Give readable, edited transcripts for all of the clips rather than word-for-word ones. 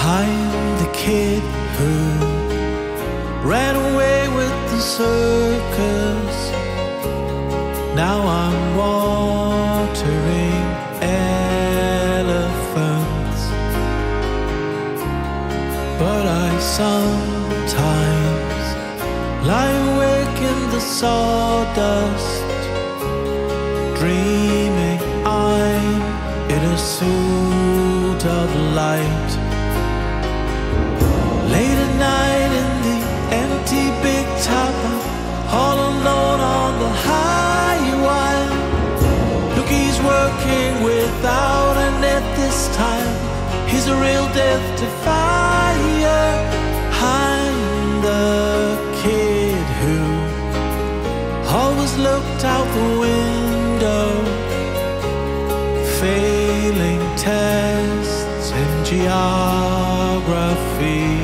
I'm the kid who ran away with the circus. Now I'm watering elephants. But I sometimes lie awake in the sawdust, dreaming I'm in a suit of light. Late at night in the empty big topper, all alone on the highway. Look, he's working without a net this time. He's a real death defier. I'm the kid who always looked out the window, failing tests in geography.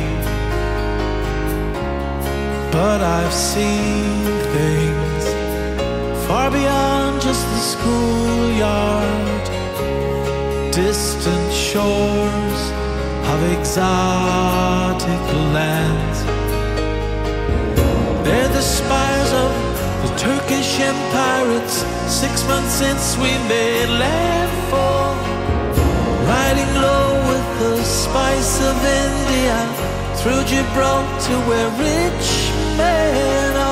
But I've seen things far beyond just the schoolyard, distant shores of exotic lands. They're the spires of the Turkish Empire. It's 6 months since we made landfall, riding low with the spice of India, through Gibraltar where rich men are.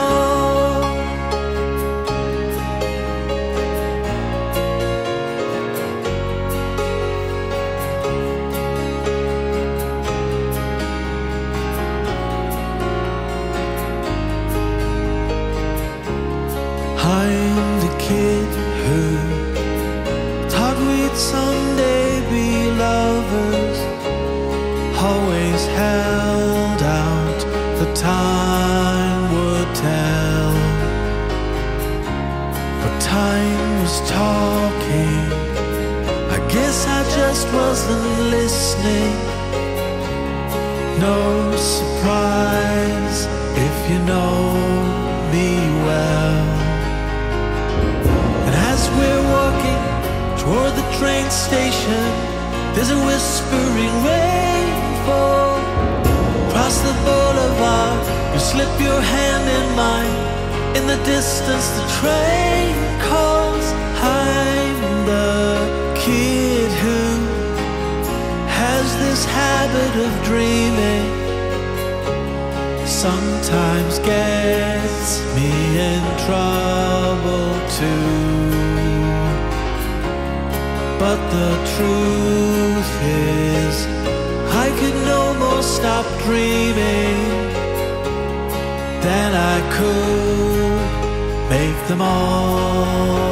I'm the kid who thought we'd someday be lovers, always held out, the time would tell. But time was talking, I guess I just wasn't listening. No surprise if you know me well. And as we're walking toward the train station, there's a whispering rainfall. Across the boulevard, you slip your hand in mine. In the distance, the train calls. I'm the kid who has this habit of dreaming, sometimes gets me in trouble too. But the truth is, I could no more stop dreaming than I could make them all